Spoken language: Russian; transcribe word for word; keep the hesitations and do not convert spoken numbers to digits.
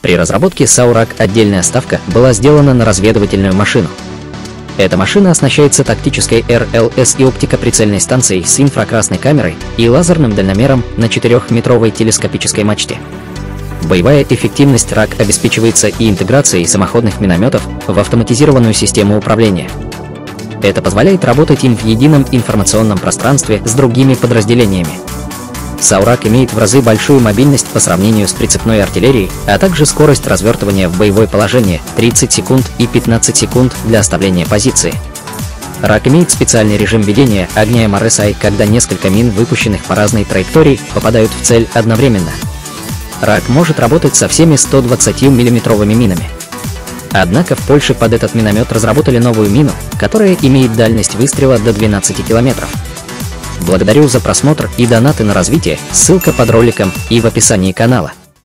При разработке САУ-РАК отдельная ставка была сделана на разведывательную машину. Эта машина оснащается тактической эр эл эс и оптико-прицельной станцией с инфракрасной камерой и лазерным дальномером на четырехметровой телескопической мачте. Боевая эффективность РАК обеспечивается и интеграцией самоходных минометов в автоматизированную систему управления. Это позволяет работать им в едином информационном пространстве с другими подразделениями. САУ-РАК имеет в разы большую мобильность по сравнению с прицепной артиллерией, а также скорость развертывания в боевое положение тридцать секунд и пятнадцать секунд для оставления позиции. РАК имеет специальный режим ведения огня эм эр эс ай, когда несколько мин, выпущенных по разной траектории, попадают в цель одновременно. РАК может работать со всеми сто двадцатимиллиметровыми минами. Однако в Польше под этот миномет разработали новую мину, которая имеет дальность выстрела до двенадцати километров. Благодарю за просмотр и донаты на развитие, ссылка под роликом и в описании канала.